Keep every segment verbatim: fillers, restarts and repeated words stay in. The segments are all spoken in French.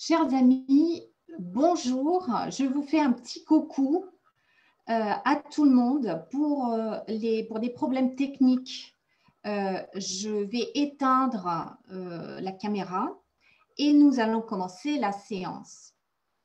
Chers amis, bonjour. Je vous fais un petit coucou euh, à tout le monde pour, euh, les, pour des problèmes techniques. Euh, je vais éteindre euh, la caméra et nous allons commencer la séance.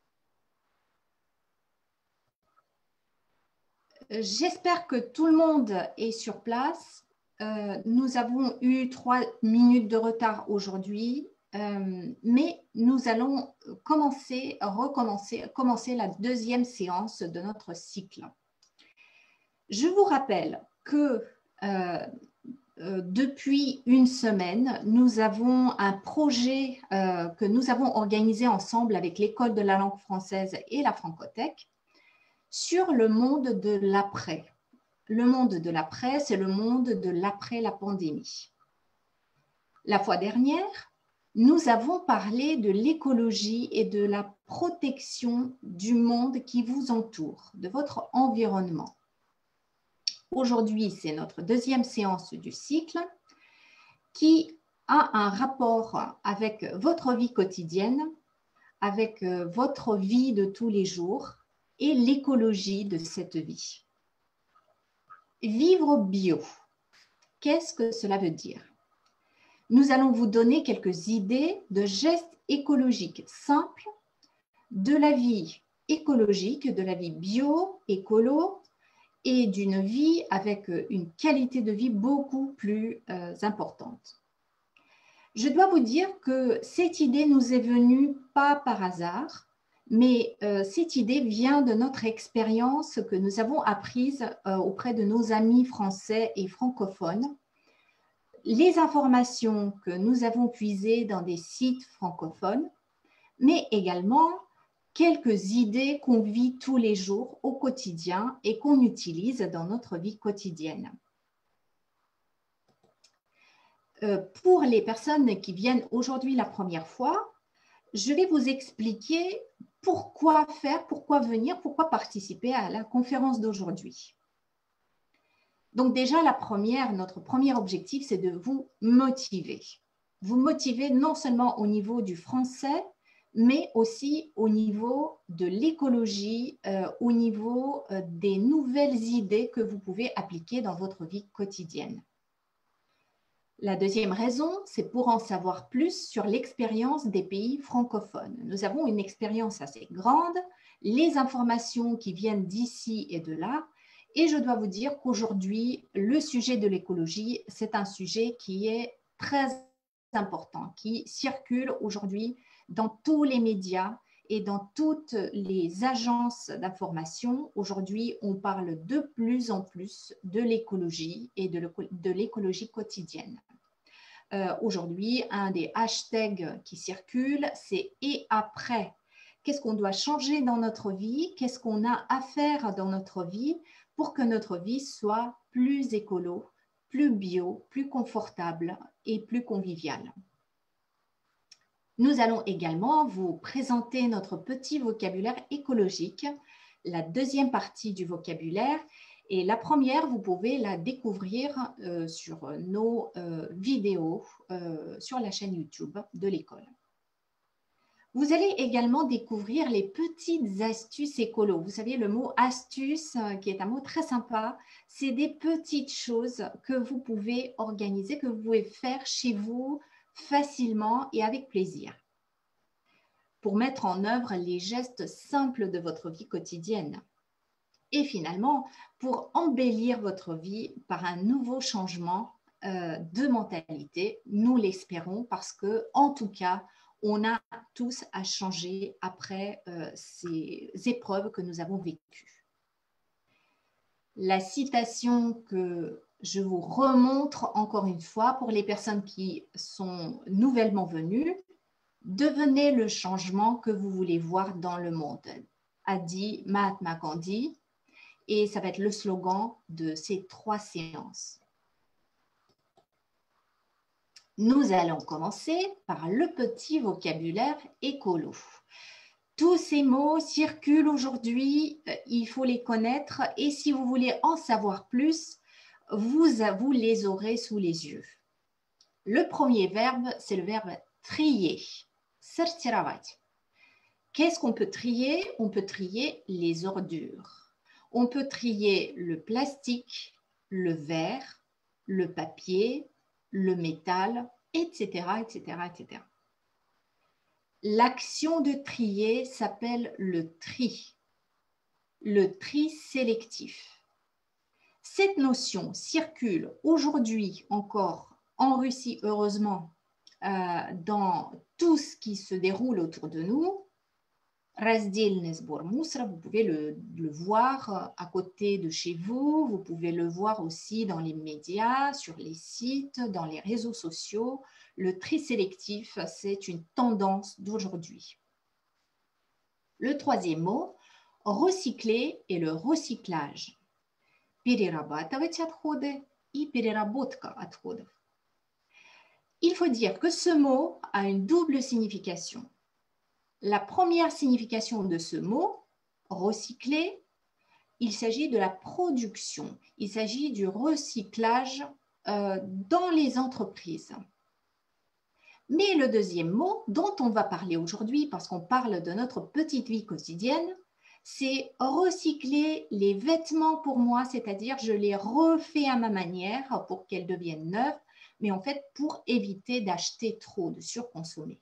J'espère que tout le monde est sur place. Euh, nous avons eu trois minutes de retard aujourd'hui. Euh, mais nous allons commencer, recommencer, commencer la deuxième séance de notre cycle. Je vous rappelle que euh, euh, depuis une semaine, nous avons un projet euh, que nous avons organisé ensemble avec l'École de la langue française et la Francothèque sur le monde de l'après. Le monde de l'après, c'est le monde de l'après la pandémie. La fois dernière, nous avons parlé de l'écologie et de la protection du monde qui vous entoure, de votre environnement. Aujourd'hui, c'est notre deuxième séance du cycle qui a un rapport avec votre vie quotidienne, avec votre vie de tous les jours et l'écologie de cette vie. Vivre bio, qu'est-ce que cela veut dire ? Nous allons vous donner quelques idées de gestes écologiques simples de la vie écologique, de la vie bio, écolo et d'une vie avec une qualité de vie beaucoup plus euh, importante. Je dois vous dire que cette idée nous est venue pas par hasard, mais euh, cette idée vient de notre expérience que nous avons apprise euh, auprès de nos amis français et francophones. Les informations que nous avons puisées dans des sites francophones, mais également quelques idées qu'on vit tous les jours au quotidien et qu'on utilise dans notre vie quotidienne. Euh, pour les personnes qui viennent aujourd'hui la première fois, je vais vous expliquer pourquoi faire, pourquoi venir, pourquoi participer à la conférence d'aujourd'hui. Donc déjà, la première, notre premier objectif, c'est de vous motiver. Vous motiver non seulement au niveau du français, mais aussi au niveau de l'écologie, euh, au niveau euh, des nouvelles idées que vous pouvez appliquer dans votre vie quotidienne. La deuxième raison, c'est pour en savoir plus sur l'expérience des pays francophones. Nous avons une expérience assez grande, les informations qui viennent d'ici et de là. Et je dois vous dire qu'aujourd'hui, le sujet de l'écologie, c'est un sujet qui est très important, qui circule aujourd'hui dans tous les médias et dans toutes les agences d'information. Aujourd'hui, on parle de plus en plus de l'écologie et de l'écologie quotidienne. Euh, aujourd'hui, un des hashtags qui circulent, c'est « et après ». Qu'est-ce qu'on doit changer dans notre vie? Qu'est-ce qu'on a à faire dans notre vie pour que notre vie soit plus écolo, plus bio, plus confortable et plus conviviale. Nous allons également vous présenter notre petit vocabulaire écologique, la deuxième partie du vocabulaire. Et la première, vous pouvez la découvrir euh, sur nos euh, vidéos euh, sur la chaîne YouTube de l'école. Vous allez également découvrir les petites astuces écolo. Vous savez, le mot astuce, qui est un mot très sympa, c'est des petites choses que vous pouvez organiser, que vous pouvez faire chez vous facilement et avec plaisir pour mettre en œuvre les gestes simples de votre vie quotidienne. Et finalement, pour embellir votre vie par un nouveau changement euh, de mentalité, nous l'espérons parce que, en tout cas, on a tous à changer après euh, ces épreuves que nous avons vécues. La citation que je vous remontre encore une fois pour les personnes qui sont nouvellement venues, « Devenez le changement que vous voulez voir dans le monde », a dit Mahatma Gandhi, et ça va être le slogan de ces trois séances. Nous allons commencer par le petit vocabulaire écolo. Tous ces mots circulent aujourd'hui, il faut les connaître et si vous voulez en savoir plus, vous, vous les aurez sous les yeux. Le premier verbe, c'est le verbe trier, sortiravать. Qu'est-ce qu'on peut trier? On peut trier les ordures. On peut trier le plastique, le verre, le papier, le métal, et cetera, et cetera, et cetera. L'action de trier s'appelle le tri, le tri sélectif. Cette notion circule aujourd'hui encore en Russie, heureusement, euh, dans tout ce qui se déroule autour de nous. Раздельный сбор мусора, vous pouvez le, le voir à côté de chez vous, vous pouvez le voir aussi dans les médias, sur les sites, dans les réseaux sociaux. Le tri sélectif, c'est une tendance d'aujourd'hui. Le troisième mot, recycler et le recyclage. Перерабатывать отходы и переработка отходов. Il faut dire que ce mot a une double signification. La première signification de ce mot, recycler, il s'agit de la production, il s'agit du recyclage euh, dans les entreprises. Mais le deuxième mot dont on va parler aujourd'hui, parce qu'on parle de notre petite vie quotidienne, c'est recycler les vêtements pour moi, c'est-à-dire je les refais à ma manière pour qu'elles deviennent neuves, mais en fait pour éviter d'acheter trop, de surconsommer.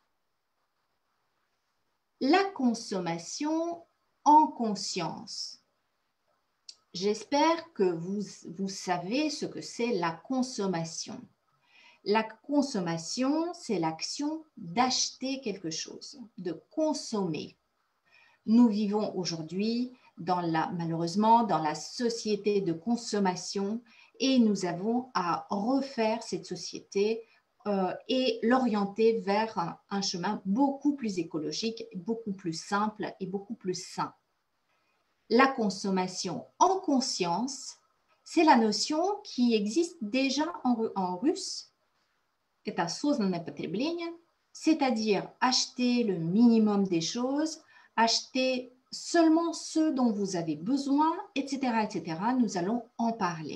La consommation en conscience. J'espère que vous, vous savez ce que c'est la consommation. La consommation, c'est l'action d'acheter quelque chose, de consommer. Nous vivons aujourd'hui, dans la, malheureusement, dans la société de consommation et nous avons à refaire cette société Euh, et l'orienter vers un, un chemin beaucoup plus écologique, beaucoup plus simple et beaucoup plus sain. La consommation en conscience, c'est la notion qui existe déjà en, en russe, c'est-à-dire acheter le minimum des choses, acheter seulement ce dont vous avez besoin, et cetera, et cetera. Nous allons en parler.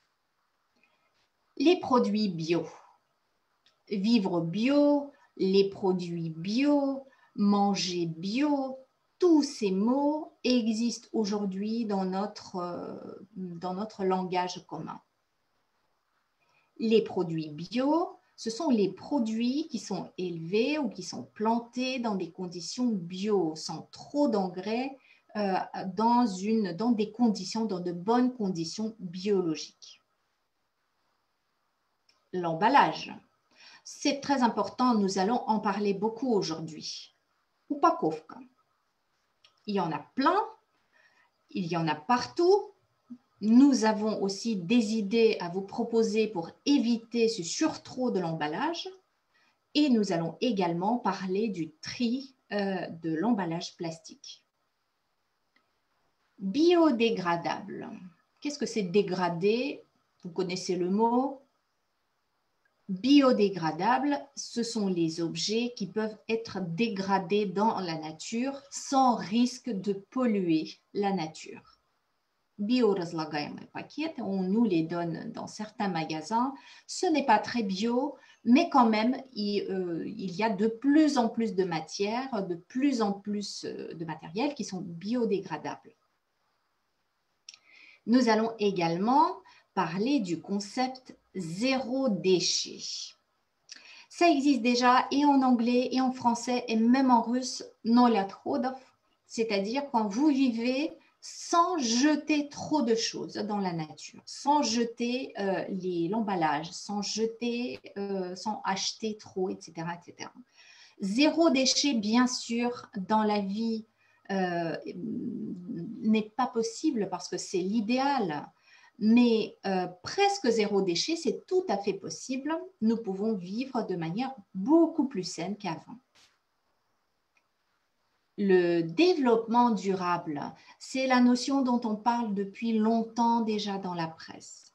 Les produits bio. Vivre bio, les produits bio, manger bio, tous ces mots existent aujourd'hui dans notre, euh, dans notre langage commun. Les produits bio, ce sont les produits qui sont élevés ou qui sont plantés dans des conditions bio, sans trop d'engrais, euh, dans, une, dans des conditions, dans de bonnes conditions biologiques. L'emballage. C'est très important, nous allons en parler beaucoup aujourd'hui. Упаковка. Il y en a plein, il y en a partout. Nous avons aussi des idées à vous proposer pour éviter ce surtrot de l'emballage. Et nous allons également parler du tri euh, de l'emballage plastique. Biodégradable. Qu'est-ce que c'est dégradé? Vous connaissez le mot. Biodégradables, ce sont les objets qui peuvent être dégradés dans la nature sans risque de polluer la nature. Biorazлагаемые пакеты, on nous les donne dans certains magasins. Ce n'est pas très bio, mais quand même, il, euh, il y a de plus en plus de matières, de plus en plus de matériels qui sont biodégradables. Nous allons également parler du concept zéro déchet. Ça existe déjà et en anglais et en français et même en russe, nol отходов, c'est-à-dire quand vous vivez sans jeter trop de choses dans la nature, sans jeter euh, l'emballage, sans jeter, euh, sans acheter trop, et cetera, et cetera. Zéro déchet, bien sûr, dans la vie euh, n'est pas possible parce que c'est l'idéal. Mais euh, presque zéro déchet, c'est tout à fait possible. Nous pouvons vivre de manière beaucoup plus saine qu'avant. Le développement durable, c'est la notion dont on parle depuis longtemps déjà dans la presse.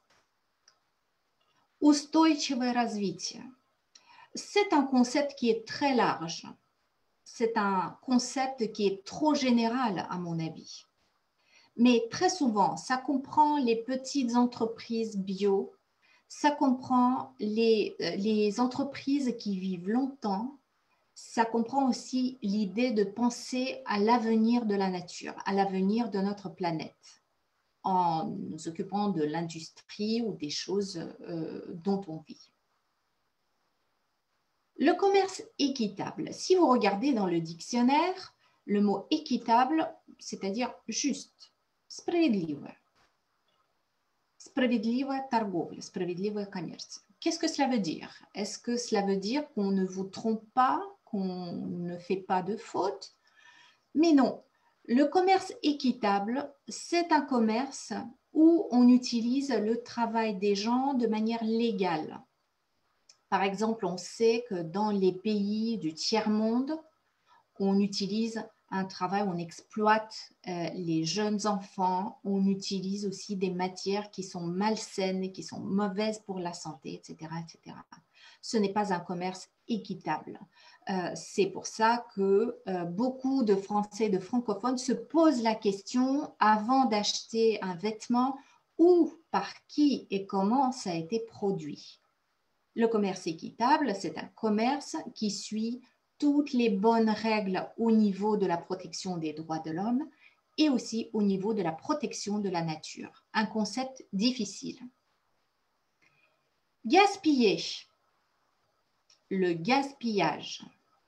Устойчивое развитие, c'est un concept qui est très large. C'est un concept qui est trop général à mon avis. Mais très souvent, ça comprend les petites entreprises bio, ça comprend les, les entreprises qui vivent longtemps, ça comprend aussi l'idée de penser à l'avenir de la nature, à l'avenir de notre planète, en nous occupant de l'industrie ou des choses euh, dont on vit. Le commerce équitable, si vous regardez dans le dictionnaire, le mot équitable, c'est-à-dire juste, справедливое. Справедливая торговля, справедливая коммерция. Qu'est-ce que cela veut dire? Est-ce que cela veut dire qu'on ne vous trompe pas, qu'on ne fait pas de faute? Mais non, le commerce équitable, c'est un commerce où on utilise le travail des gens de manière légale. Par exemple, on sait que dans les pays du tiers-monde, on utilise un travail, on exploite euh, les jeunes enfants, on utilise aussi des matières qui sont malsaines et qui sont mauvaises pour la santé, et cetera, et cetera. Ce n'est pas un commerce équitable. Euh, c'est pour ça que euh, beaucoup de Français, de francophones se posent la question avant d'acheter un vêtement, où, par qui et comment ça a été produit. Le commerce équitable, c'est un commerce qui suit toutes les bonnes règles au niveau de la protection des droits de l'homme et aussi au niveau de la protection de la nature. Un concept difficile. Gaspiller. Le gaspillage.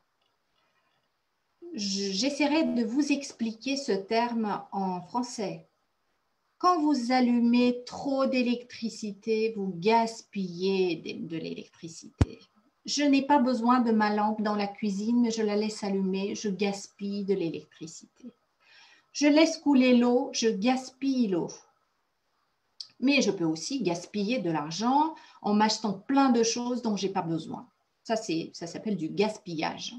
J'essaierai de vous expliquer ce terme en français. Quand vous allumez trop d'électricité, vous gaspillez de l'électricité. Je n'ai pas besoin de ma lampe dans la cuisine, mais je la laisse allumer, je gaspille de l'électricité. Je laisse couler l'eau, je gaspille l'eau. Mais je peux aussi gaspiller de l'argent en m'achetant plein de choses dont je n'ai pas besoin. Ça, ça s'appelle du gaspillage.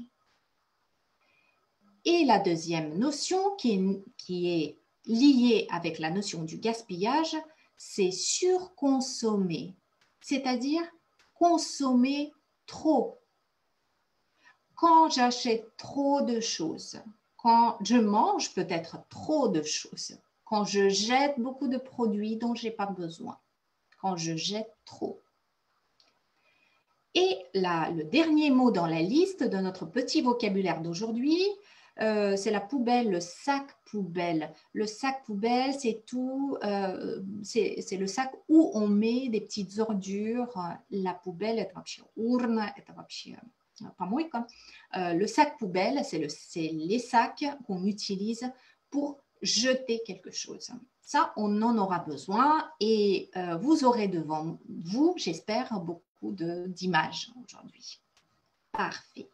Et la deuxième notion qui est, qui est liée avec la notion du gaspillage, c'est surconsommer, c'est-à-dire consommer trop. Quand j'achète trop de choses, quand je mange peut-être trop de choses, quand je jette beaucoup de produits dont je n'ai pas besoin, quand je jette trop. Et là, le dernier mot dans la liste de notre petit vocabulaire d'aujourd'hui, euh, c'est la poubelle, le sac poubelle. Le sac poubelle, c'est tout, euh, c'est le sac où on met des petites ordures. La poubelle, это вообще урна, это вообще помойка. Euh, le sac poubelle, c'est le, les sacs qu'on utilise pour jeter quelque chose. Ça, on en aura besoin et euh, vous aurez devant vous, j'espère, beaucoup d'images aujourd'hui. Parfait.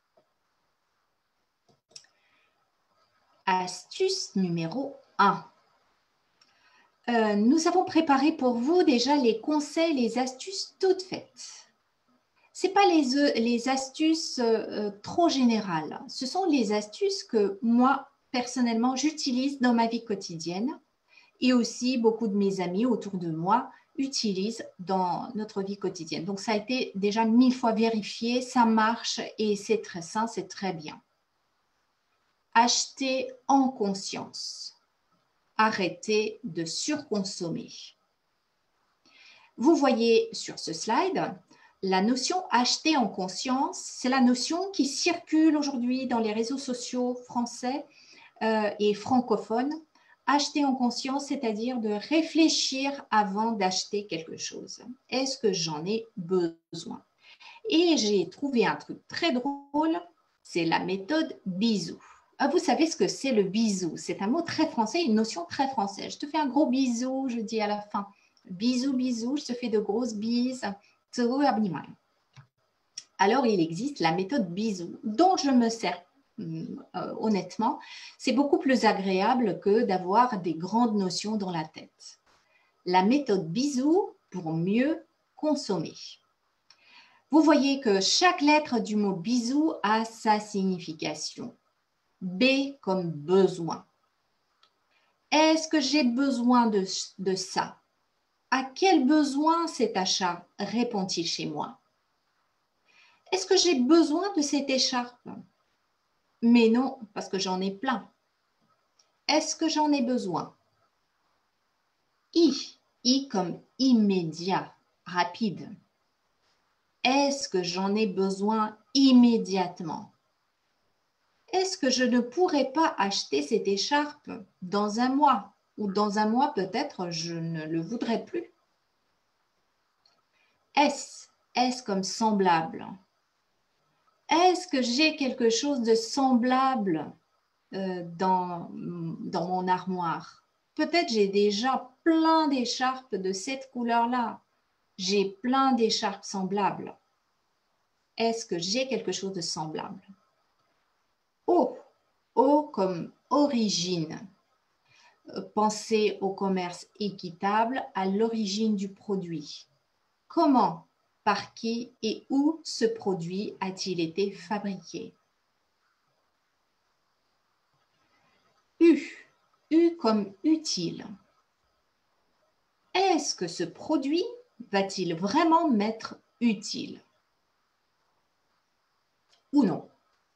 Astuce numéro un. Euh, nous avons préparé pour vous déjà les conseils, les astuces toutes faites. Ce n'est pas les, les astuces euh, trop générales. Ce sont les astuces que moi, personnellement, j'utilise dans ma vie quotidienne et aussi beaucoup de mes amis autour de moi utilisent dans notre vie quotidienne. Donc, ça a été déjà mille fois vérifié, ça marche et c'est très sain, c'est très bien. Acheter en conscience. Arrêtez de surconsommer. Vous voyez sur ce slide, la notion acheter en conscience, c'est la notion qui circule aujourd'hui dans les réseaux sociaux français euh, et francophones. Acheter en conscience, c'est-à-dire de réfléchir avant d'acheter quelque chose. Est-ce que j'en ai besoin? Et j'ai trouvé un truc très drôle, c'est la méthode bisou. Vous savez ce que c'est le bisou? C'est un mot très français, une notion très française. Je te fais un gros bisou, je dis à la fin. Bisou, bisou, je te fais de grosses bises. Alors, il existe la méthode bisou, dont je me sers euh, honnêtement. C'est beaucoup plus agréable que d'avoir des grandes notions dans la tête. La méthode bisou pour mieux consommer. Vous voyez que chaque lettre du mot bisou a sa signification. B comme besoin. Est-ce que j'ai besoin de, de ça? À quel besoin cet achat répond-il chez moi? Est-ce que j'ai besoin de cette écharpe? Mais non, parce que j'en ai plein. Est-ce que j'en ai besoin? I, I comme immédiat, rapide. Est-ce que j'en ai besoin immédiatement? est-ce que je ne pourrais pas acheter cette écharpe dans un mois? Ou dans un mois, peut-être, je ne le voudrais plus. Est-ce, est-ce comme semblable? Est-ce que j'ai quelque chose de semblable euh, dans, dans mon armoire? Peut-être j'ai déjà plein d'écharpes de cette couleur-là. J'ai plein d'écharpes semblables. Est-ce que j'ai quelque chose de semblable? O, O comme origine. Pensez au commerce équitable à l'origine du produit. Comment, par qui et où ce produit a-t-il été fabriqué? U, U comme utile. Est-ce que ce produit va-t-il vraiment m'être utile? Ou non?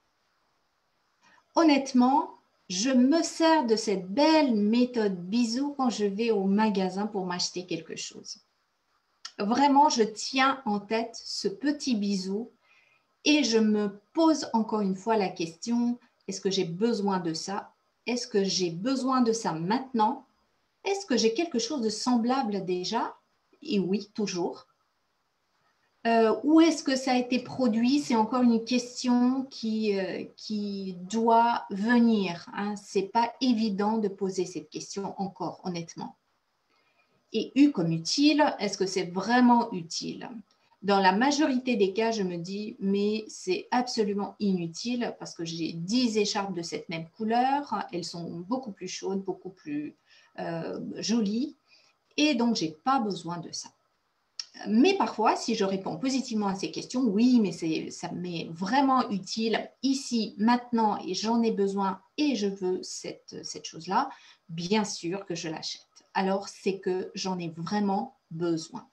Honnêtement, je me sers de cette belle méthode bisou quand je vais au magasin pour m'acheter quelque chose. Vraiment, je tiens en tête ce petit bisou et je me pose encore une fois la question, est-ce que j'ai besoin de ça? Est-ce que j'ai besoin de ça maintenant? Est-ce que j'ai quelque chose de semblable déjà? Et oui, toujours. Euh, où est-ce que ça a été produit? C'est encore une question qui, euh, qui doit venir. Hein. Ce n'est pas évident de poser cette question encore, honnêtement. Et U comme utile, est-ce que c'est vraiment utile? Dans la majorité des cas, je me dis, mais c'est absolument inutile parce que j'ai dix écharpes de cette même couleur. Elles sont beaucoup plus chaudes, beaucoup plus euh, jolies. Et donc, je n'ai pas besoin de ça. Mais parfois, si je réponds positivement à ces questions, oui, mais ça m'est vraiment utile ici, maintenant, et j'en ai besoin et je veux cette, cette chose-là, bien sûr que je l'achète. Alors, c'est que j'en ai vraiment besoin.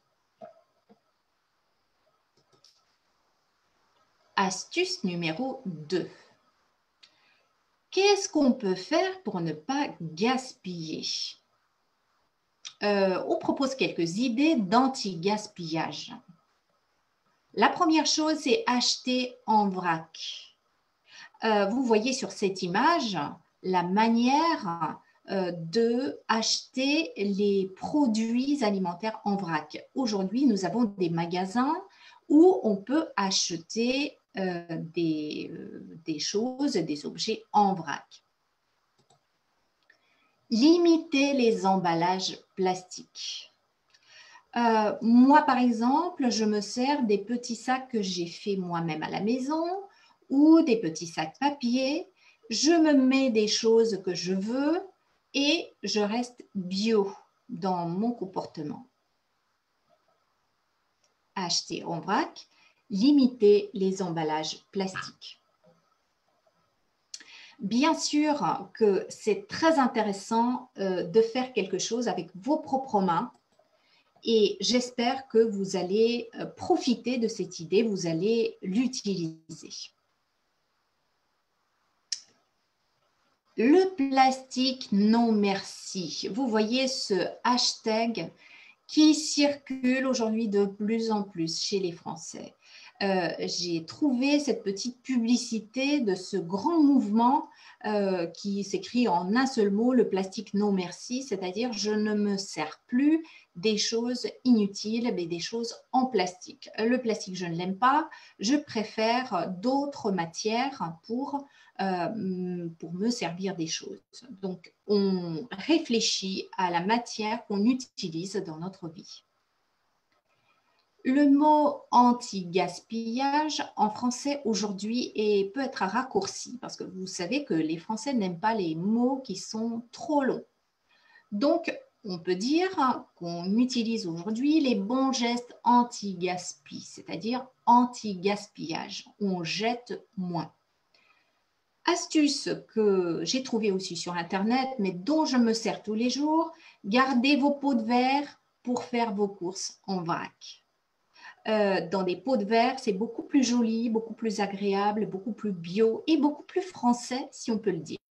Astuce numéro deux. Qu'est-ce qu'on peut faire pour ne pas gaspiller? euh, On propose quelques idées d'anti-gaspillage. La première chose, c'est acheter en vrac. Euh, vous voyez sur cette image la manière euh, de acheter les produits alimentaires en vrac. Aujourd'hui, nous avons des magasins où on peut acheter euh, des, euh, des choses, des objets en vrac. Limiter les emballages plastiques. Euh, moi, par exemple, je me sers des petits sacs que j'ai faits moi-même à la maison ou des petits sacs papier. Je me mets des choses que je veux et je reste bio dans mon comportement. Acheter en vrac, limiter les emballages plastiques. Bien sûr que c'est très intéressant euh, de faire quelque chose avec vos propres mains. Et j'espère que vous allez profiter de cette idée, vous allez l'utiliser. Le plastique non merci. Vous voyez ce hashtag qui circule aujourd'hui de plus en plus chez les Français. Euh, j'ai trouvé cette petite publicité de ce grand mouvement euh, qui s'écrit en un seul mot, le plastique non merci, c'est-à-dire je ne me sers plus des choses inutiles, mais des choses en plastique. Le plastique, je ne l'aime pas, je préfère d'autres matières pour, euh, pour me servir des choses. Donc, on réfléchit à la matière qu'on utilise dans notre vie. Le mot anti-gaspillage en français aujourd'hui peut être raccourci parce que vous savez que les Français n'aiment pas les mots qui sont trop longs. Donc, on peut dire qu'on utilise aujourd'hui les bons gestes anti-gaspi, c'est-à-dire anti-gaspillage. On jette moins. Astuce que j'ai trouvée aussi sur Internet, mais dont je me sers tous les jours, gardez vos pots de verre pour faire vos courses en vrac. Euh, dans des pots de verre, c'est beaucoup plus joli, beaucoup plus agréable, beaucoup plus bio et beaucoup plus français, si on peut le dire.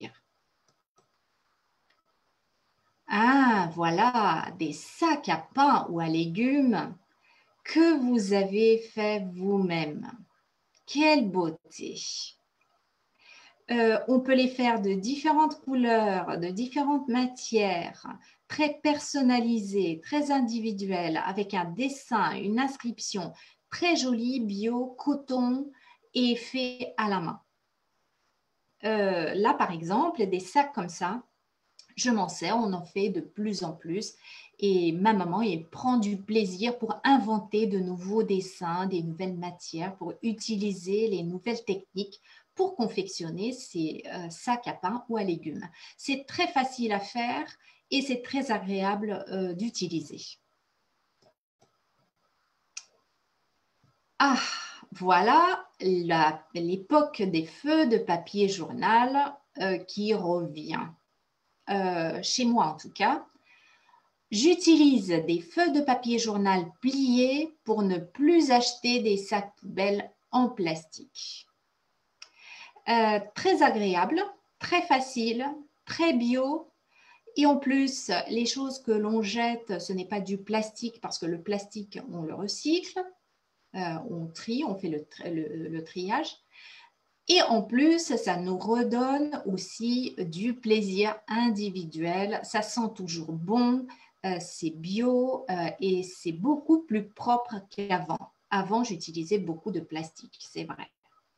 Ah, voilà, des sacs à pain ou à légumes que vous avez fait vous-même. Quelle beauté! Euh, on peut les faire de différentes couleurs, de différentes matières, très personnalisées, très individuelles, avec un dessin, une inscription très jolie, bio, coton et fait à la main. Euh, là, par exemple, des sacs comme ça, je m'en sers, on en fait de plus en plus. Et ma maman, elle prend du plaisir pour inventer de nouveaux dessins, des nouvelles matières, pour utiliser les nouvelles techniques pour confectionner ces euh, sacs à pain ou à légumes. C'est très facile à faire et c'est très agréable euh, d'utiliser. Ah, voilà l'époque des feux de papier journal euh, qui revient. Euh, chez moi en tout cas. J'utilise des feuilles de papier journal pliées pour ne plus acheter des sacs poubelles en plastique. Euh, très agréable, très facile, très bio. Et en plus, les choses que l'on jette, ce n'est pas du plastique parce que le plastique, on le recycle, euh, on trie, on fait le, le, le triage. Et en plus, ça nous redonne aussi du plaisir individuel. Ça sent toujours bon, euh, c'est bio euh, et c'est beaucoup plus propre qu'avant. Avant, j'utilisais beaucoup de plastique, c'est vrai.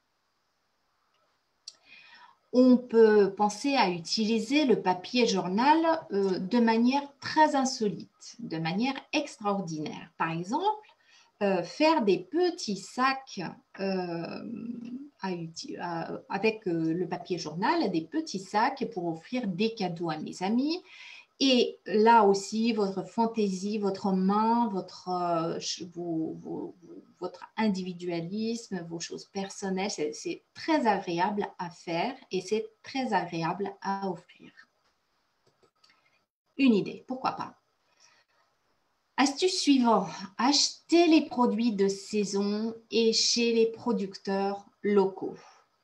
On peut penser à utiliser le papier journal euh, de manière très insolite, de manière extraordinaire. Par exemple, euh, faire des petits sacs euh, à, à, avec euh, le papier journal, des petits sacs pour offrir des cadeaux à mes amis. Et là aussi, votre fantaisie, votre main, votre, euh, vos, vos, votre individualisme, vos choses personnelles, c'est très agréable à faire et c'est très agréable à offrir. Une idée, pourquoi pas? Astuce suivante, achetez les produits de saison et chez les producteurs locaux.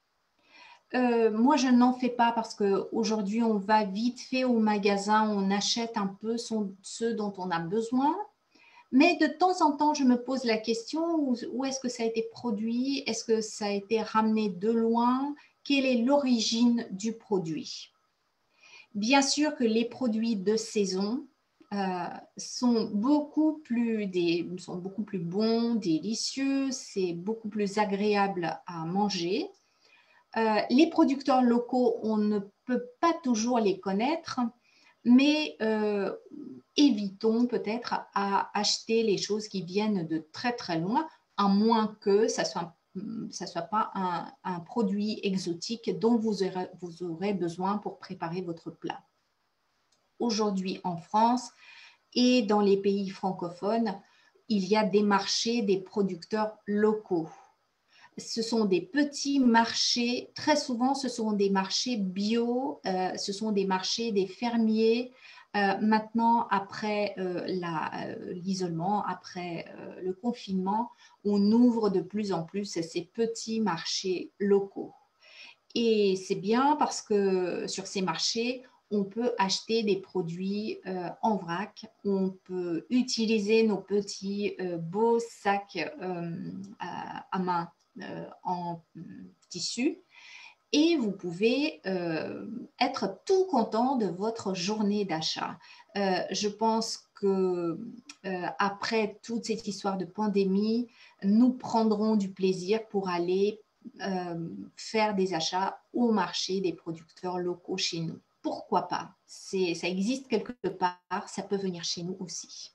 Euh, moi, je n'en fais pas parce qu'aujourd'hui, on va vite fait au magasin, on achète un peu son, ce dont on a besoin. Mais de temps en temps, je me pose la question, où, où est-ce que ça a été produit? Est-ce que ça a été ramené de loin? Quelle est l'origine du produit? Bien sûr que les produits de saison euh, sont, beaucoup plus des, sont beaucoup plus bons, délicieux, c'est beaucoup plus agréable à manger. Euh, les producteurs locaux, on ne peut pas toujours les connaître, mais euh, évitons peut-être à acheter les choses qui viennent de très très loin, à moins que ça soit, ça soit pas un, un produit exotique dont vous aurez, vous aurez besoin pour préparer votre plat. Aujourd'hui en France et dans les pays francophones, il y a des marchés des producteurs locaux. Ce sont des petits marchés, très souvent ce sont des marchés bio, euh, ce sont des marchés des fermiers. Euh, maintenant, après euh, l'isolement, euh, après euh, le confinement, on ouvre de plus en plus ces petits marchés locaux. Et c'est bien parce que sur ces marchés, on peut acheter des produits euh, en vrac, on peut utiliser nos petits euh, beaux sacs euh, à, à main euh, en tissu et vous pouvez euh, être tout content de votre journée d'achat. Euh, je pense que euh, après toute cette histoire de pandémie, nous prendrons du plaisir pour aller euh, faire des achats au marché des producteurs locaux chez nous. Pourquoi pas? C'est, ça existe quelque part, ça peut venir chez nous aussi.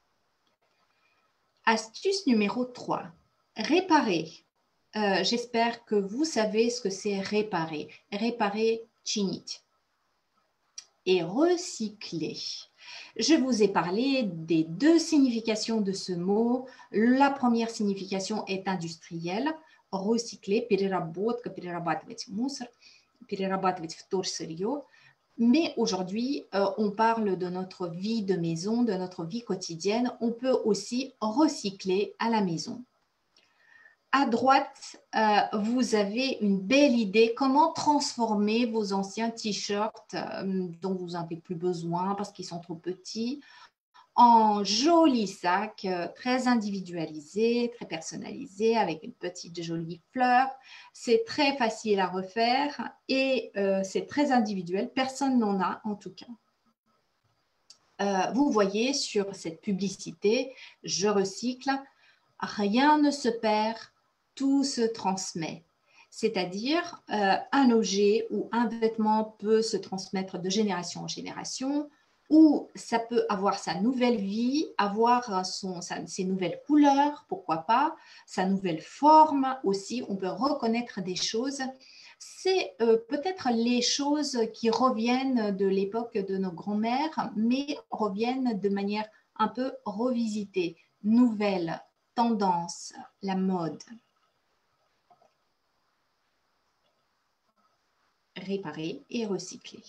Astuce numéro trois, réparer. Euh, j'espère que vous savez ce que c'est réparer. Réparer chinit. Et recycler. Je vous ai parlé des deux significations de ce mot. La première signification est industrielle. Recycler, mais aujourd'hui, euh, on parle de notre vie de maison, de notre vie quotidienne. On peut aussi recycler à la maison. À droite, euh, vous avez une belle idée comment transformer vos anciens t-shirts euh, dont vous n'avez plus besoin parce qu'ils sont trop petits en joli sac, euh, très individualisé, très personnalisé, avec une petite jolie fleur. C'est très facile à refaire et euh, c'est très individuel. Personne n'en a en tout cas. Euh, vous voyez sur cette publicité, je recycle, rien ne se perd, tout se transmet. C'est-à-dire, euh, un objet ou un vêtement peut se transmettre de génération en génération, ou ça peut avoir sa nouvelle vie, avoir son, sa, ses nouvelles couleurs, pourquoi pas, sa nouvelle forme aussi, on peut reconnaître des choses. C'est euh, peut-être les choses qui reviennent de l'époque de nos grands-mères, mais reviennent de manière un peu revisitée, nouvelle, tendance, la mode. Réparer et recycler.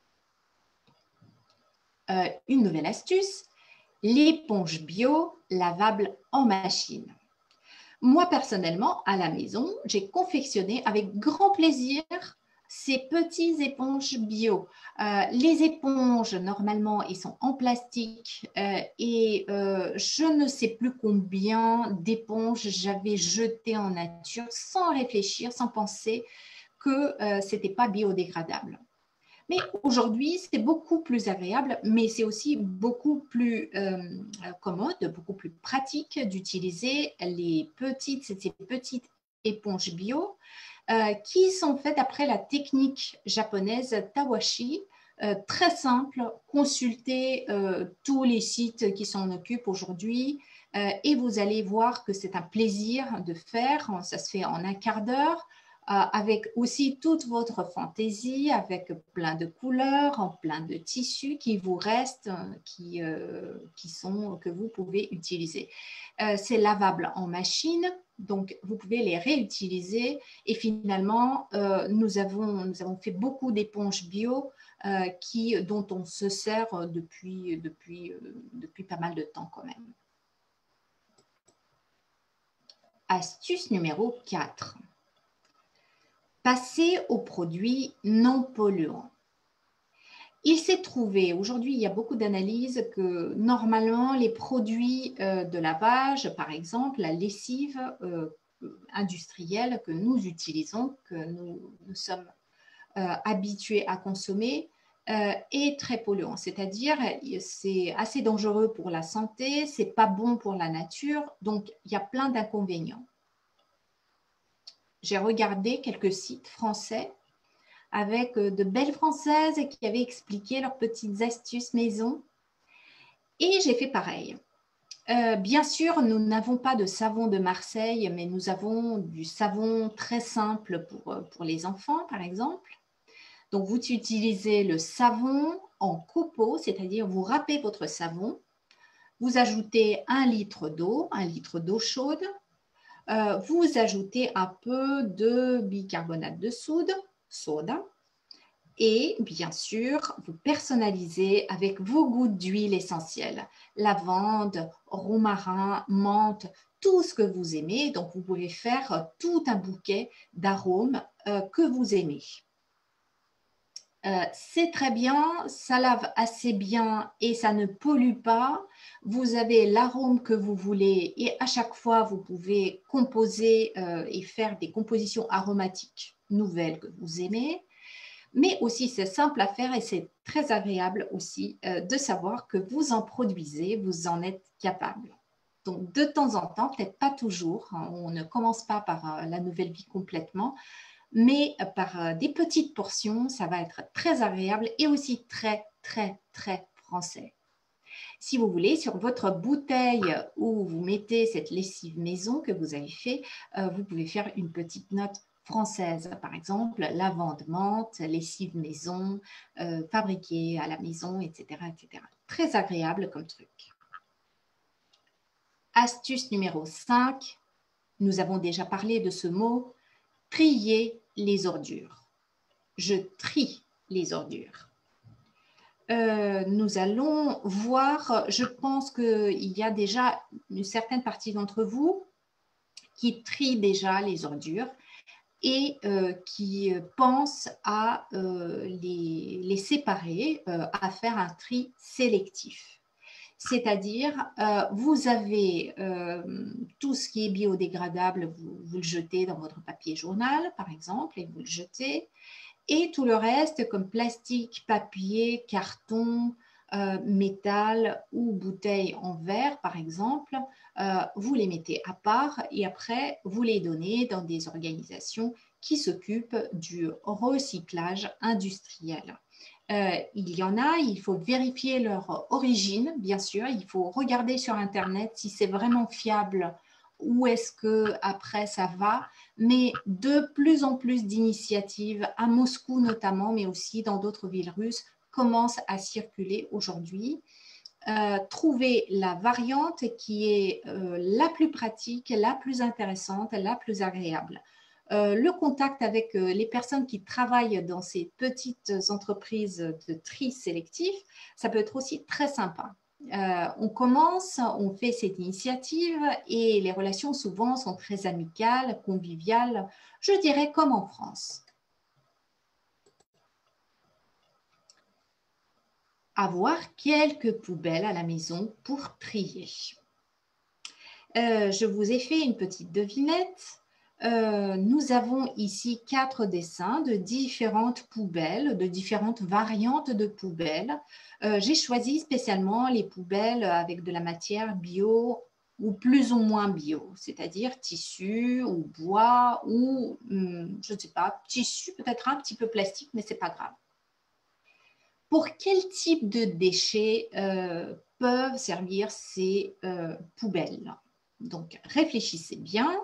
Euh, une nouvelle astuce, l'éponge bio lavable en machine. Moi, personnellement, à la maison, j'ai confectionné avec grand plaisir ces petits éponges bio. Euh, les éponges, normalement, ils sont en plastique euh, et euh, je ne sais plus combien d'éponges j'avais jetées en nature sans réfléchir, sans penser que euh, ce n'était pas biodégradable. Mais aujourd'hui, c'est beaucoup plus agréable, mais c'est aussi beaucoup plus euh, commode, beaucoup plus pratique d'utiliser les petites, ces petites éponges bio euh, qui sont faites après la technique japonaise Tawashi. Euh, très simple, consultez euh, tous les sites qui s'en occupent aujourd'hui euh, et vous allez voir que c'est un plaisir de faire. Ça se fait en un quart d'heure. Euh, avec aussi toute votre fantaisie, avec plein de couleurs, en plein de tissus qui vous restent, qui, euh, qui sont, que vous pouvez utiliser. Euh, c'est lavable en machine, donc vous pouvez les réutiliser. Et finalement, euh, nous, avons, nous avons fait beaucoup d'éponges bio euh, qui, dont on se sert depuis, depuis, euh, depuis pas mal de temps quand même. Astuce numéro quatre. Passer aux produits non polluants. Il s'est trouvé, aujourd'hui il y a beaucoup d'analyses que normalement les produits euh, de lavage, par exemple la lessive euh, industrielle que nous utilisons, que nous, nous sommes euh, habitués à consommer, euh, est très polluant. C'est-à-dire c'est assez dangereux pour la santé, c'est pas bon pour la nature, donc il y a plein d'inconvénients. J'ai regardé quelques sites français avec de belles Françaises qui avaient expliqué leurs petites astuces maison. Et j'ai fait pareil. Euh, bien sûr, nous n'avons pas de savon de Marseille, mais nous avons du savon très simple pour, pour les enfants, par exemple. Donc, vous utilisez le savon en copeaux, c'est-à-dire vous râpez votre savon, vous ajoutez un litre d'eau, un litre d'eau chaude, euh, vous ajoutez un peu de bicarbonate de soude, soda, et bien sûr, vous personnalisez avec vos gouttes d'huile essentielle, lavande, romarin, menthe, tout ce que vous aimez. Donc, vous pouvez faire tout un bouquet d'arômes euh, que vous aimez. Euh, c'est très bien, ça lave assez bien et ça ne pollue pas. Vous avez l'arôme que vous voulez et à chaque fois, vous pouvez composer euh, et faire des compositions aromatiques nouvelles que vous aimez. Mais aussi, c'est simple à faire et c'est très agréable aussi euh, de savoir que vous en produisez, vous en êtes capable. Donc, de temps en temps, peut-être pas toujours, hein, on ne commence pas par euh, la nouvelle vie complètement, mais euh, par euh, des petites portions, ça va être très agréable et aussi très, très, très français. Si vous voulez, sur votre bouteille où vous mettez cette lessive maison que vous avez fait, euh, vous pouvez faire une petite note française, par exemple, lavande menthe, lessive maison, euh, fabriquée à la maison, et cetera, et cetera. Très agréable comme truc. Astuce numéro cinq, nous avons déjà parlé de ce mot, trier les ordures. Je trie les ordures. Euh, nous allons voir, je pense qu'il y a déjà une certaine partie d'entre vous qui trient déjà les ordures et euh, qui pensent à euh, les, les séparer, euh, à faire un tri sélectif. C'est-à-dire, euh, vous avez euh, tout ce qui est biodégradable, vous, vous le jetez dans votre papier journal, par exemple, et vous le jetez. Et tout le reste, comme plastique, papier, carton, euh, métal ou bouteilles en verre, par exemple, euh, vous les mettez à part et après, vous les donnez dans des organisations qui s'occupent du recyclage industriel. Euh, il y en a, il faut vérifier leur origine, bien sûr. Il faut regarder sur Internet si c'est vraiment fiable, où est-ce que après ça va. Mais de plus en plus d'initiatives, à Moscou notamment, mais aussi dans d'autres villes russes, commencent à circuler aujourd'hui. Euh, trouver la variante qui est euh, la plus pratique, la plus intéressante, la plus agréable. Euh, le contact avec euh, les personnes qui travaillent dans ces petites entreprises de tri sélectif, ça peut être aussi très sympa. Euh, on commence, on fait cette initiative et les relations souvent sont très amicales, conviviales, je dirais comme en France. Avoir quelques poubelles à la maison pour trier. Euh, je vous ai fait une petite devinette. Euh, nous avons ici quatre dessins de différentes poubelles, de différentes variantes de poubelles. Euh, j'ai choisi spécialement les poubelles avec de la matière bio ou plus ou moins bio, c'est-à-dire tissu ou bois ou, hum, je ne sais pas, tissu, peut-être un petit peu plastique, mais ce n'est pas grave. Pour quel type de déchets euh, peuvent servir ces euh, poubelles? Donc, réfléchissez bien.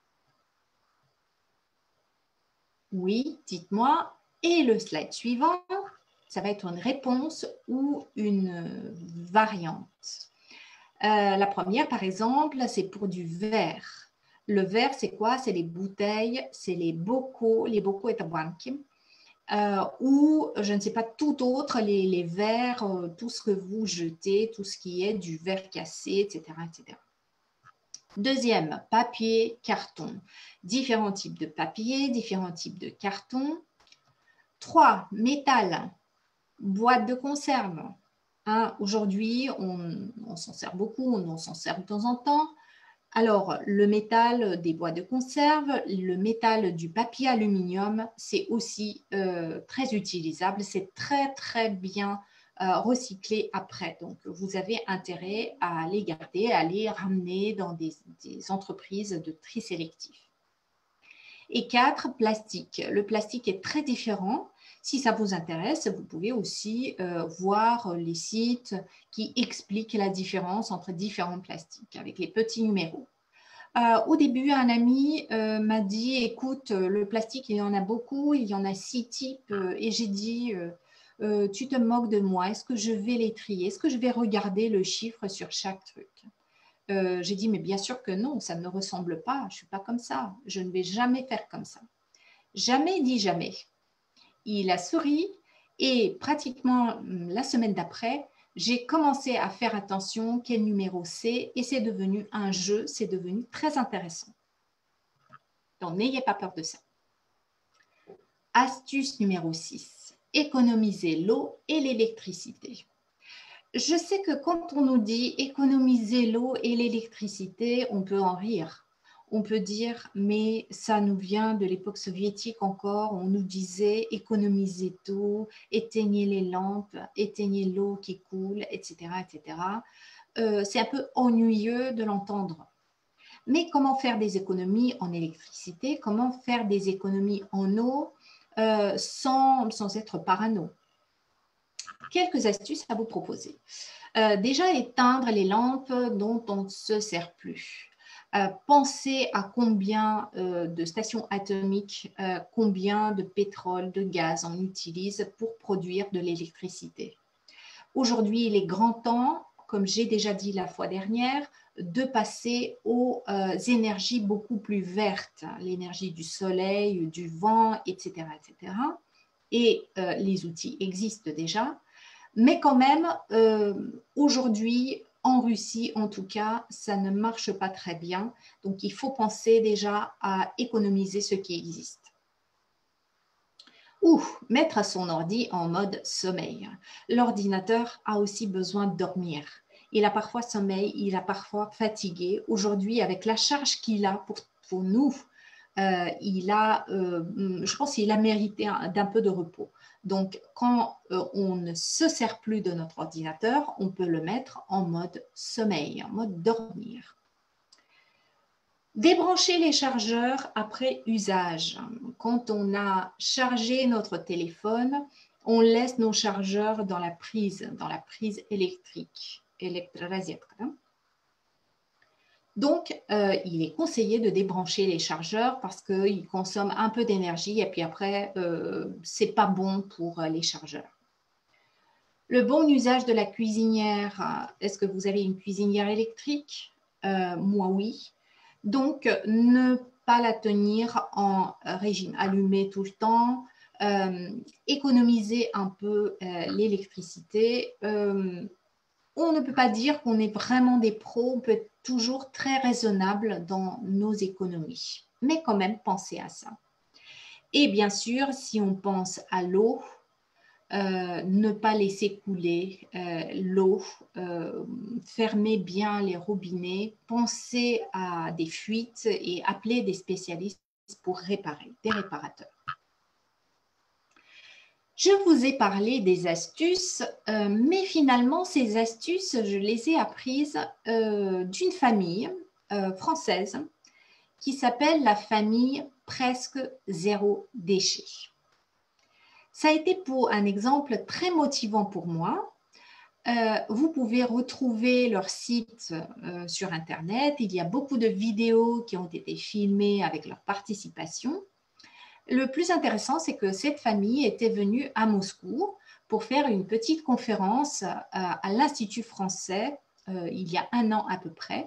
Oui, dites-moi. Et le slide suivant, ça va être une réponse ou une variante. Euh, la première, par exemple, c'est pour du verre. Le verre, c'est quoi? C'est les bouteilles, c'est les bocaux, les bocaux et tabanki. Euh, ou, je ne sais pas, tout autre, les, les verres, euh, tout ce que vous jetez, tout ce qui est du verre cassé, et cetera, et cetera. Deuxième, papier, carton. Différents types de papier, différents types de carton. Trois, métal, boîte de conserve. Hein, aujourd'hui, on, on s'en sert beaucoup, on s'en sert de temps en temps. Alors, le métal des boîtes de conserve, le métal du papier aluminium, c'est aussi euh, très utilisable. C'est très, très bien euh, recyclé après. Donc, vous avez intérêt à les garder, à les ramener dans des, des entreprises de tri sélectif. Et quatre, plastique. Le plastique est très différent. Si ça vous intéresse, vous pouvez aussi euh, voir les sites qui expliquent la différence entre différents plastiques avec les petits numéros. Euh, au début, un ami euh, m'a dit, écoute, le plastique, il y en a beaucoup, il y en a six types. Euh, et j'ai dit, euh, euh, tu te moques de moi, est-ce que je vais les trier? Est-ce que je vais regarder le chiffre sur chaque truc? euh, J'ai dit, mais bien sûr que non, ça ne me ressemble pas, je ne suis pas comme ça, je ne vais jamais faire comme ça. Jamais dit jamais. Il a souri et pratiquement la semaine d'après, j'ai commencé à faire attention quel numéro c'est et c'est devenu un jeu, c'est devenu très intéressant. Donc, n'ayez pas peur de ça. Astuce numéro six, économiser l'eau et l'électricité. Je sais que quand on nous dit économiser l'eau et l'électricité, on peut en rire. On peut dire, mais ça nous vient de l'époque soviétique encore, on nous disait économisez tout, éteignez les lampes, éteignez l'eau qui coule, et cetera et cetera. Euh, c'est un peu ennuyeux de l'entendre. Mais comment faire des économies en électricité? Comment faire des économies en eau euh, sans, sans être parano? Quelques astuces à vous proposer. Euh, déjà, éteindre les lampes dont on ne se sert plus. Euh, pensez à combien euh, de stations atomiques, euh, combien de pétrole, de gaz on utilise pour produire de l'électricité. Aujourd'hui, il est grand temps, comme j'ai déjà dit la fois dernière, de passer aux euh, énergies beaucoup plus vertes, l'énergie du soleil, du vent, et cetera, et cetera. Et euh, les outils existent déjà. Mais quand même, euh, aujourd'hui, en Russie, en tout cas, ça ne marche pas très bien. Donc, il faut penser déjà à économiser ce qui existe. Ou mettre son ordi en mode sommeil. L'ordinateur a aussi besoin de dormir. il a parfois sommeil, il a parfois fatigué. Aujourd'hui, avec la charge qu'il a pour, pour nous, euh, il a, euh, je pense qu'il a mérité un, d'un peu de repos. Donc, quand euh, on ne se sert plus de notre ordinateur, on peut le mettre en mode sommeil, en mode dormir. Débrancher les chargeurs après usage. Quand on a chargé notre téléphone, on laisse nos chargeurs dans la prise, dans la prise électrique. Donc, euh, il est conseillé de débrancher les chargeurs parce qu'ils consomment un peu d'énergie et puis après, euh, ce n'est pas bon pour les chargeurs. Le bon usage de la cuisinière, est-ce que vous avez une cuisinière électrique? euh, Moi, oui. Donc, ne pas la tenir en régime allumé tout le temps, euh, économiser un peu euh, l'électricité. Euh, on ne peut pas dire qu'on est vraiment des pros, on peut être toujours très raisonnable dans nos économies, mais quand même penser à ça. Et bien sûr, si on pense à l'eau, Euh, ne pas laisser couler euh, l'eau, euh, fermer bien les robinets, penser à des fuites et appeler des spécialistes pour réparer, des réparateurs. Je vous ai parlé des astuces, euh, mais finalement, ces astuces, je les ai apprises euh, d'une famille euh, française qui s'appelle la famille Presque Zéro Déchet. Ça a été pour un exemple très motivant pour moi. Euh, vous pouvez retrouver leur site euh, sur Internet. Il y a beaucoup de vidéos qui ont été filmées avec leur participation. Le plus intéressant, c'est que cette famille était venue à Moscou pour faire une petite conférence à, à l'Institut français euh, il y a un an à peu près.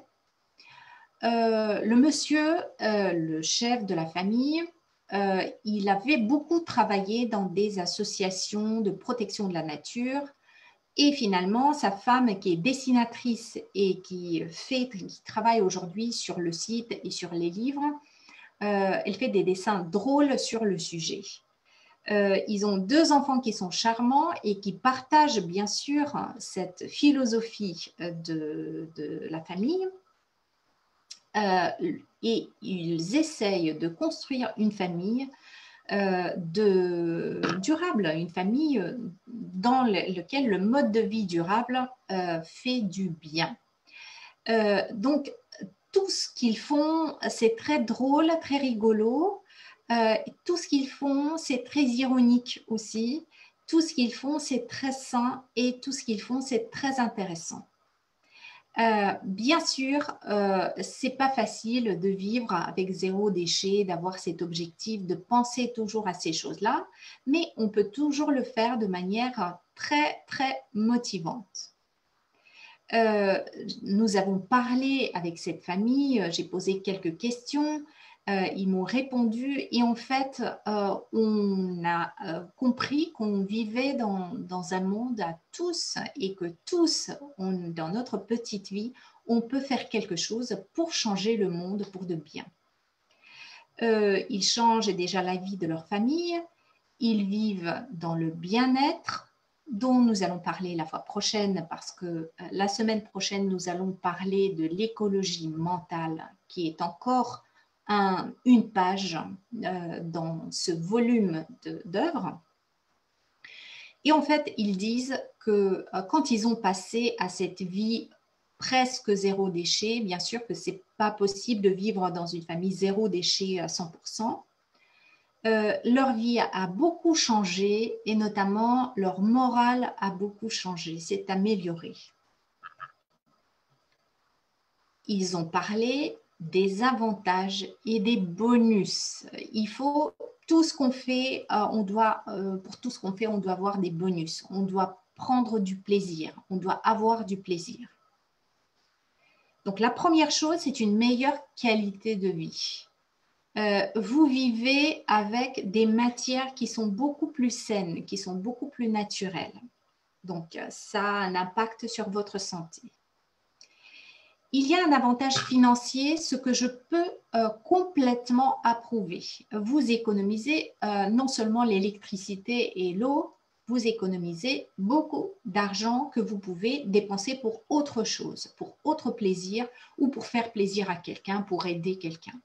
Euh, le monsieur, euh, le chef de la famille, Euh, il avait beaucoup travaillé dans des associations de protection de la nature et finalement, sa femme qui est dessinatrice et qui, fait, qui travaille aujourd'hui sur le site et sur les livres, euh, elle fait des dessins drôles sur le sujet. Euh, ils ont deux enfants qui sont charmants et qui partagent bien sûr cette philosophie de, de la famille. Euh, et ils essayent de construire une famille euh, de, durable, une famille dans le, lequel le mode de vie durable euh, fait du bien. Euh, donc, tout ce qu'ils font, c'est très drôle, très rigolo. Euh, tout ce qu'ils font, c'est très ironique aussi. Tout ce qu'ils font, c'est très sain et tout ce qu'ils font, c'est très intéressant. Euh, bien sûr, euh, c'est pas facile de vivre avec zéro déchet, d'avoir cet objectif, de penser toujours à ces choses-là, mais on peut toujours le faire de manière très, très motivante. Euh, nous avons parlé avec cette famille, j'ai posé quelques questions, euh, ils m'ont répondu et en fait, euh, on a euh, compris qu'on vivait dans, dans un monde à tous et que tous, on, dans notre petite vie, on peut faire quelque chose pour changer le monde pour de bien. Euh, ils changent déjà la vie de leur famille, ils vivent dans le bien-être, dont nous allons parler la fois prochaine parce que euh, la semaine prochaine, nous allons parler de l'écologie mentale qui est encore un, une page euh, dans ce volume d'œuvres. Et en fait, ils disent que euh, quand ils ont passé à cette vie presque zéro déchet, bien sûr que ce n'est pas possible de vivre dans une famille zéro déchet à cent pour cent, Euh, leur vie a beaucoup changé et notamment leur morale a beaucoup changé, s'est amélioré. Ils ont parlé des avantages et des bonus. Il faut, tout ce qu'on fait, euh, on doit, euh, pour tout ce qu'on fait, on doit avoir des bonus. On doit prendre du plaisir, on doit avoir du plaisir. Donc la première chose, c'est une meilleure qualité de vie. Euh, vous vivez avec des matières qui sont beaucoup plus saines, qui sont beaucoup plus naturelles. Donc, ça a un impact sur votre santé. Il y a un avantage financier, ce que je peux euh, complètement approuver. Vous économisez euh, non seulement l'électricité et l'eau, vous économisez beaucoup d'argent que vous pouvez dépenser pour autre chose, pour autre plaisir ou pour faire plaisir à quelqu'un, pour aider quelqu'un.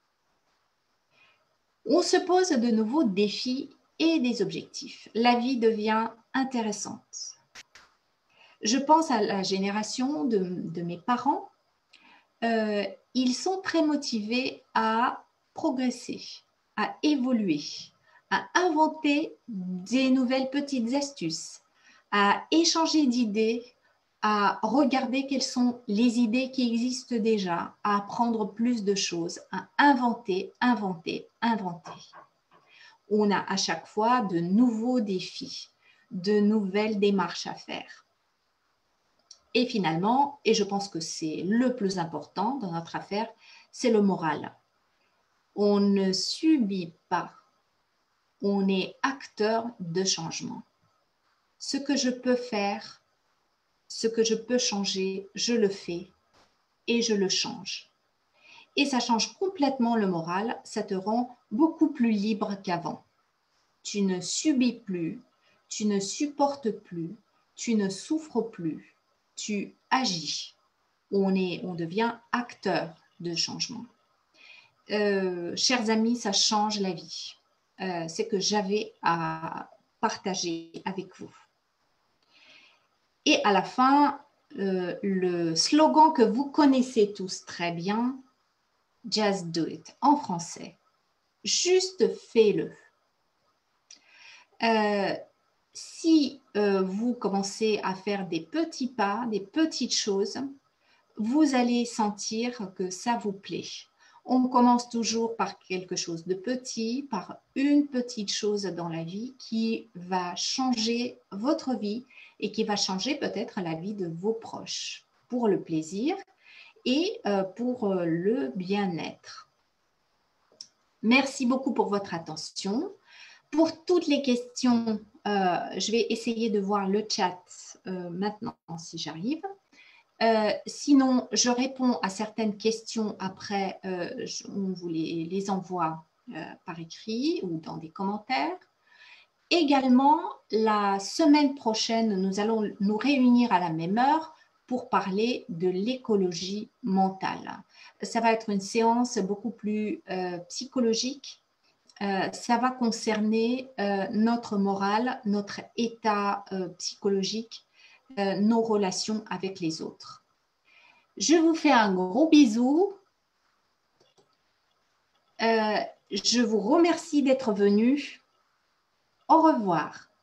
On se pose de nouveaux défis et des objectifs. La vie devient intéressante. Je pense à la génération de, de mes parents. Euh, ils sont très motivés à progresser, à évoluer, à inventer des nouvelles petites astuces, à échanger d'idées, à regarder quelles sont les idées qui existent déjà, à apprendre plus de choses, à inventer, inventer, inventer. On a à chaque fois de nouveaux défis, de nouvelles démarches à faire. Et finalement, et je pense que c'est le plus important dans notre affaire, c'est le moral. On ne subit pas, on est acteur de changement. Ce que je peux faire, ce que je peux changer, je le fais et je le change. Et ça change complètement le moral, ça te rend beaucoup plus libre qu'avant. Tu ne subis plus, tu ne supportes plus, tu ne souffres plus, tu agis. On, est, on devient acteur de changement. Euh, chers amis, ça change la vie. Euh, c'est que j'avais à partager avec vous. Et à la fin, euh, le slogan que vous connaissez tous très bien, Just do it, en français. Juste fais-le. Euh, si euh, vous commencez à faire des petits pas, des petites choses, vous allez sentir que ça vous plaît. On commence toujours par quelque chose de petit, par une petite chose dans la vie qui va changer votre vie et qui va changer peut-être la vie de vos proches pour le plaisir et euh, pour euh, le bien-être. Merci beaucoup pour votre attention. Pour toutes les questions, euh, je vais essayer de voir le chat euh, maintenant si j'arrive. Euh, sinon, je réponds à certaines questions après, euh, je, on vous les, les envoie euh, par écrit ou dans des commentaires. Également, la semaine prochaine, nous allons nous réunir à la même heure pour parler de l'écologie mentale. Ça va être une séance beaucoup plus euh, psychologique. Euh, ça va concerner euh, notre morale, notre état euh, psychologique, euh, nos relations avec les autres. Je vous fais un gros bisou. Euh, je vous remercie d'être venu. Au revoir.